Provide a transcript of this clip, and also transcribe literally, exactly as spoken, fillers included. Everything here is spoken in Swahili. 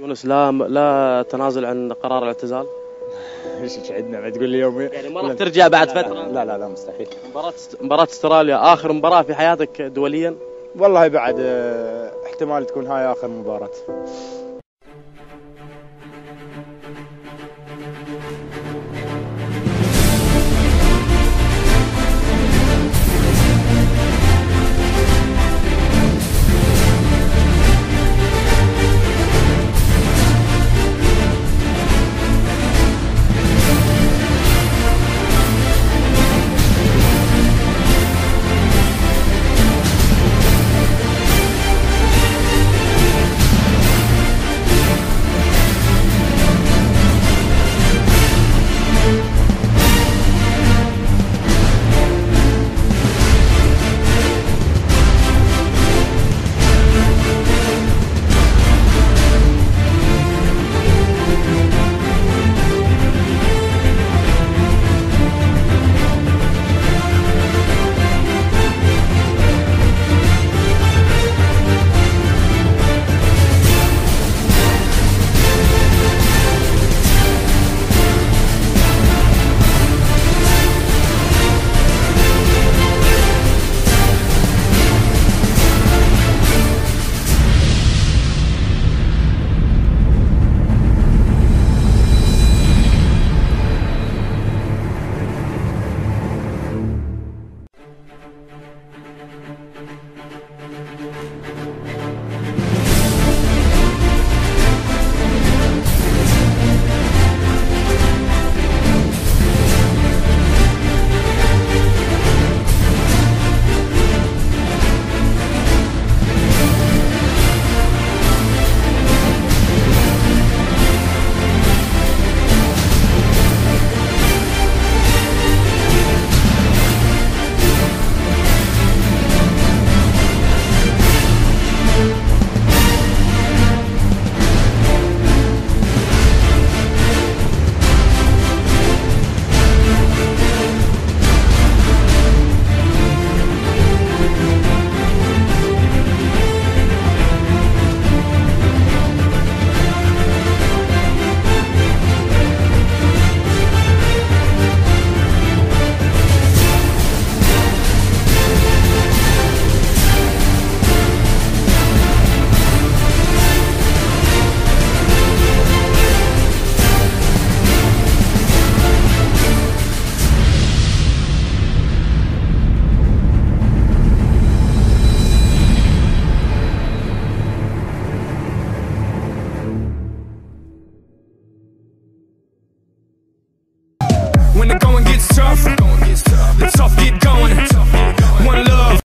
تونس لا لا تنازل عن قرار الاعتزال. ايش عندنا ما تقول لي يومي يعني ما راح ترجع بعد لا فترة؟ لا لا لا مستحيل. مباراة مباراة استراليا آخر مباراة في حياتك دوليا؟ والله بعد اه، احتمال تكون هاي آخر مباراة. When the going gets tough, the tough get going. One love.